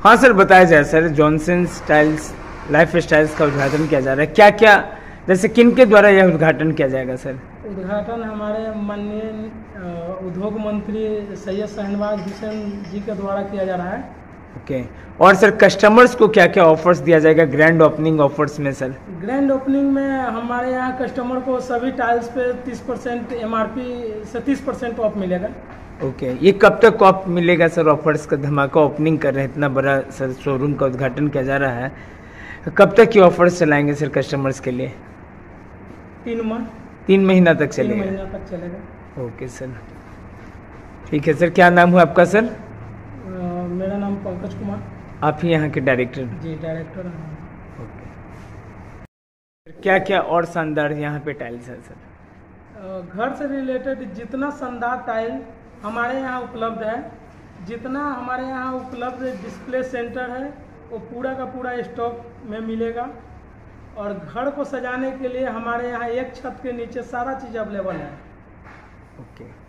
हाँ सर, बताया जाए sir, Johnson styles life styles का उद्घाटन किया जा रहा है, क्या क्या, जैसे किन के द्वारा यह उद्घाटन किया जाएगा सर? उद्घाटन हमारे माननीय उद्योग मंत्री सैयद शाहनवाज हुसैन जी के द्वारा किया जा रहा है। ओके। और सर कस्टमर्स को क्या क्या ऑफर्स दिया जाएगा ग्रैंड ओपनिंग ऑफर्स में सर? ग्रैंड ओपनिंग में हमारे यहाँ कस्टमर को सभी टाइल्स पे 30% MRP से 30% ऑफ मिलेगा। ओके। ये कब तक ऑफ मिलेगा सर? ऑफर्स का धमाका ओपनिंग कर रहे हैं, इतना बड़ा सर शोरूम का उद्घाटन किया जा रहा है, कब तक ये ऑफर्स चलाएंगे सर कस्टमर्स के लिए? 3 महीना तक चलेगा? 3 महीना तक चलेगा। ओके सर, ठीक है सर। क्या नाम हुआ आपका सर? मेरा नाम पंकज कुमार। आप ही यहाँ के डायरेक्टर? जी, डायरेक्टर हैं। ओके। क्या क्या और शानदार यहाँ पे टाइल्स है सर? घर से रिलेटेड जितना शानदार टाइल हमारे यहाँ उपलब्ध है, जितना हमारे यहाँ उपलब्ध डिस्प्ले सेंटर है, वो पूरा का पूरा स्टॉक में मिलेगा। और घर को सजाने के लिए हमारे यहाँ एक छत के नीचे सारा चीज़ अवेलेबल है। ओके।